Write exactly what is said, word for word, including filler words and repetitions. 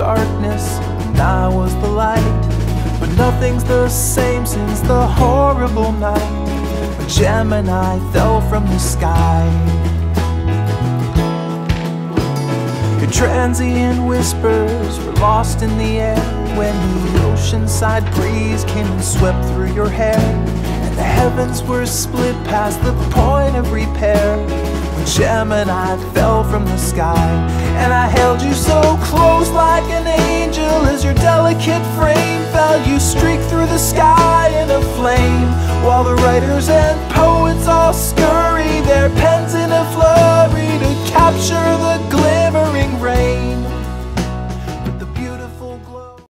darkness and I was the light. But nothing's the same since the horrible night when Gemini fell from the sky. Your transient whispers were lost in the air when the oceanside breeze came and swept through your hair, and the heavens were split past the point of repair when Gemini fell from the sky. And I held you so close like an angel as your delicate frame felt. You streaked through the sky in a flame, while the writers and poets all scurry their pens in a flurry to capture the glimmering rain.